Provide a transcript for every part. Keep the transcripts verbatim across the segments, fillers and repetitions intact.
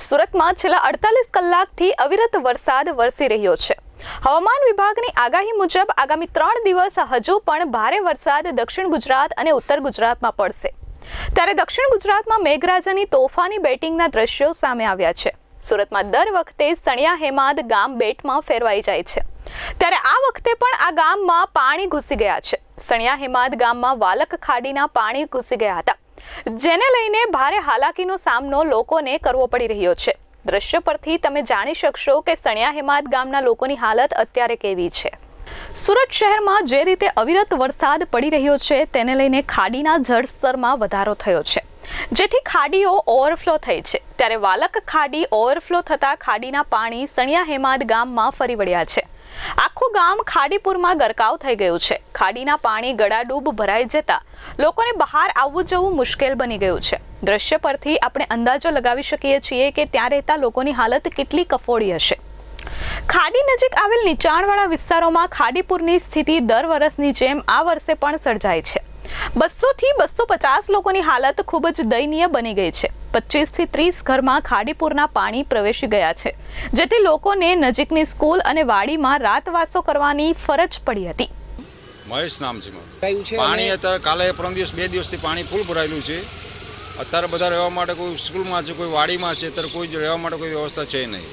સુરતમાં છેલ્લા અડતાલીસ કલાકથી અવિરત વરસાદ વરસી રહ્યો છે। હવામાન વિભાગની આગાહી મુજબ આગામી ત્રણ દિવસ હજુ પણ ભારે વરસાદ દક્ષિણ ગુજરાત અને ઉત્તર ગુજરાતમાં પડશે। ત્યારે દક્ષિણ ગુજરાતમાં મેઘરાજાની તોફાની બેટિંગના દ્રશ્યો સામે આવ્યા છે। સુરતમાં દર વખતે સણિયા હેમાદ ગામ બેટમાં ફેરવાઈ જાય છે, ત્યારે આ વખતે પણ આ ગામમાં પાણી ઘૂસી ગયા છે। સણિયા હેમાદ ગામમાં વાલક ખાડીના પાણી ઘૂસી ગયા હતા, જેને લઈને ભારે હાલાકીનો સામનો લોકોને કરવો પડી રહ્યો છે। દ્રશ્ય પરથી તમે જાણી શકશો કે સણિયા હેમાદ ગામના લોકોની હાલત અત્યારે કેવી છે। સુરત શહેરમાં જે રીતે અવિરત વરસાદ પડી રહ્યો છે તેને લઈને ખાડીના જળસ્તરમાં વધારો થયો છે, જેથી ખાડીઓ ઓવરફ્લો થઈ છે। ત્યારે વાલક ખાડી ઓવરફ્લો થતા ખાડીના પાણી સણિયા હેમાદ ગામમાં ફરી વળ્યા છે। આખું ગામ ખાડીપુરમાં ગરકાવ થઈ ગયું છે। ખાડીના પાણી ગળાડૂબ ભરાઈ જતા લોકોને બહાર આવવું જવું મુશ્કેલ બની ગયું છે। દ્રશ્ય પરથી આપણે અંદાજો લગાવી શકીએ છીએ કે ત્યાં રહેતા લોકોની હાલત કેટલી કફોડી હશે। ખાડી નજીક આવેલ નીચાણવાળા વિસ્તારોમાં ખાડીપુરની સ્થિતિ દર વર્ષની જેમ આ વર્ષે પણ સર્જાઈ છે। બસો થી બસો પચાસ લોકોની હાલત ખૂબ જ દયનીય બની ગઈ છે। પચીસ થી ત્રીસ ઘરમાં ખાડીપુરના પાણી પ્રવેશી ગયા છે, જેથી લોકોને નજીકની સ્કૂલ અને વાડીમાં રાતવાસો કરવાની ફરજ પડી હતી। મહેશ નામ છે મારું। પાણી અત્યારે કાલે પરમ દિવસ બે દિવસથી પાણી ફૂલ ભરાયેલું છે। અત્યારે બધા રહેવા માટે કોઈ સ્કૂલમાં છે, કોઈ વાડીમાં છે, અત્યારે કોઈ રહેવા માટે કોઈ વ્યવસ્થા છે નહીં।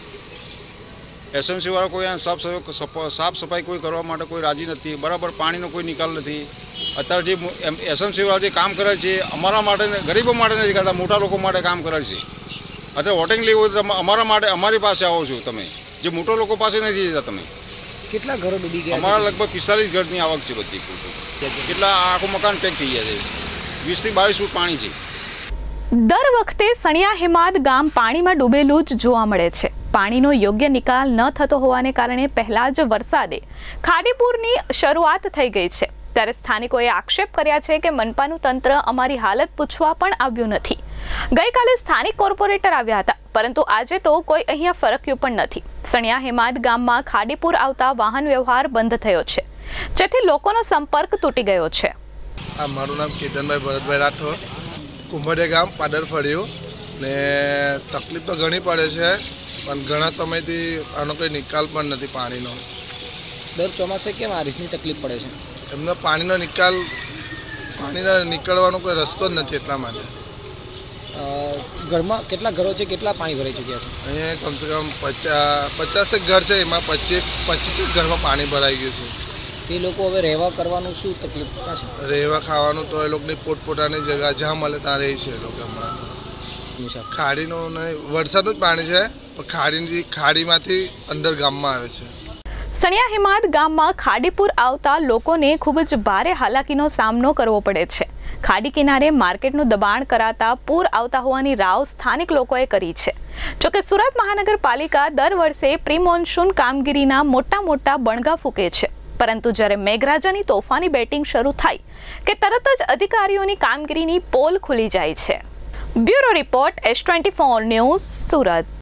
એસએમસી વાળા કોઈ સાફ સફાઈ સાફ સફાઈ કોઈ કરવા માટે કોઈ રાજી નથી, બરાબર પાણીનો કોઈ નિકાલ નથી। અત્યારે જે એસએમસી વાળા જે કામ કરે છે અમારા માટે ગરીબો માટે નથી કરતા, મોટા લોકો માટે કામ કરે છે। અત્યારે વોટિંગ લેવું હોય તો અમારા માટે અમારી પાસે આવો છો તમે, જે મોટા લોકો પાસે નથી જતા તમે। કેટલા ઘરો ડૂબી ગયા? અમારા લગભગ પિસ્તાલીસ ઘરની આવક છે બધી। કેટલા આખું મકાન પેક થઈ ગયા છે, વીસ થી બાવીસ ફૂટ પાણી છે। દર વખતે સણિયા હેમાદ ગામ પાણીમાં ડૂબેલું જ જોવા મળે છે। પાણીનો યોગ્ય નિકાલ ન થતો હોવાને કારણે પહેલા જ વરસાદે ખાડીપુરની શરૂઆત થઈ ગઈ છે। ત્યારે સ્થાનિકોએ આક્ષેપ કર્યા છે કે મનપાનું તંત્ર અમારી હાલત પૂછવા પણ આવ્યું નથી। ગઈકાલે સ્થાનિક કોર્પોરેટર આવ્યા હતા, પરંતુ આજે તો કોઈ અહીંયા ફરક્યું પણ નથી। સણિયા હેમાદ ગામમાં ખાડીપુર આવતા વાહન વ્યવહાર બંધ થયો છે, જેથી લોકોનો સંપર્ક તૂટી ગયો છે। આ મારું નામ કેતનભાઈ ભરતભાઈ રાઠોડ, કુંભડિયા ગામ પાદર ફળ્યું ને તકલીફ તો ઘણી પડે છે, પણ ઘણા સમયથી આનો કોઈ નિકાલ પણ નથી પાણીનો। દર ચોમાસે કેમ આ રીતની તકલીફ પડે છે? એમનો પાણીનો નિકાલ પાણીનો નીકળવાનો કોઈ રસ્તો જ નથી, એટલા માટે। ઘરમાં કેટલા ઘરો છે, કેટલા પાણી ભરાઈ ચૂક્યા છે? અહીંયા કમસે કમ પચાસ પચાસેક ઘર છે, એમાં પચીસ પચીસેક ઘરમાં પાણી ભરાઈ ગયું છે। એ લોકો હવે રહેવા કરવાનું શું તકલીફ છે? રહેવા ખાવાનું તો એ લોકોની પોતપોતાની જગ્યા જ્યાં મળે ત્યાં રહે છે એ લોકો। હમણાં ખાડીનું નહીં, વરસાદનું જ પાણી છે, પણ ખાડીની ખાડીમાંથી અંદર ગામમાં આવે છે। સણિયા હેમાદ ગામમાં ખાડીપુર આવતા લોકોને ખૂબ જ ભારે હાલાકીનો સામનો કરવો પડે છે। ખાડી કિનારે માર્કેટનું દબાણ કરાતા પૂર આવતા હોવાની રાવ સ્થાનિક લોકોએ કરી છે। જોકે સુરત મહાનગરપાલિકા દર વર્ષે પ્રી મોન્સૂન કામગીરીના મોટા મોટા બણગા ફૂંકે છે, પરંતુ જ્યારે મેઘરાજાની તોફાની બેટિંગ શરૂ થાય કે તરત જ અધિકારીઓની કામગીરીની પોલ ખુલી જાય છે। Bureau report S twenty four news, Surat.